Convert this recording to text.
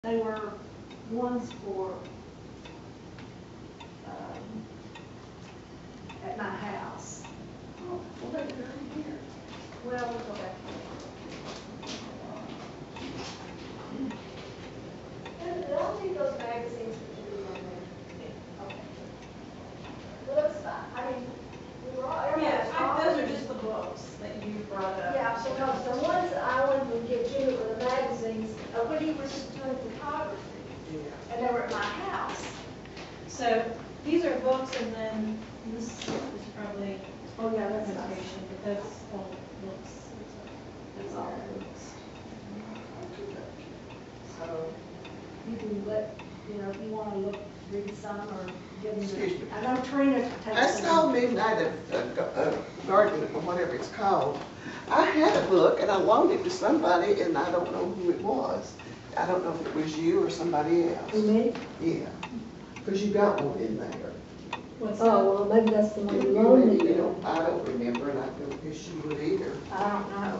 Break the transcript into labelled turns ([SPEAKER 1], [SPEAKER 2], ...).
[SPEAKER 1] They were ones for, at my house.
[SPEAKER 2] Oh, well, they did it here.
[SPEAKER 1] Well, we'll go back.
[SPEAKER 3] And I'll take those magazines that you read on there. Okay. Well, that's fine. I mean, we were all,
[SPEAKER 1] Yeah, those are just the books that you brought up.
[SPEAKER 3] yeah, because the ones that I wanted to give Jimmy were the magazines, when he was doing photography.
[SPEAKER 2] Yeah.
[SPEAKER 3] And they were at my house.
[SPEAKER 1] So these are books, and then this is probably
[SPEAKER 3] Oh, yeah, that's nice.
[SPEAKER 1] notation, but that's all books.
[SPEAKER 3] That's all books. So you can let, if you want to look, read some or give
[SPEAKER 2] Excuse me.
[SPEAKER 3] them. I know Trina takes
[SPEAKER 2] I
[SPEAKER 3] some.
[SPEAKER 2] saw Midnight Garden, or whatever it's called. I had a book and I loaned it to somebody and I don't know who it was. I don't know if it was you or somebody else.
[SPEAKER 3] Who, me?
[SPEAKER 2] Yeah, because you got one in there.
[SPEAKER 1] What's
[SPEAKER 3] Oh, well, maybe that's the one you
[SPEAKER 2] You
[SPEAKER 3] loaned
[SPEAKER 2] maybe
[SPEAKER 3] me.
[SPEAKER 2] don't, I don't remember and I don't guess you would either.
[SPEAKER 3] I don't know.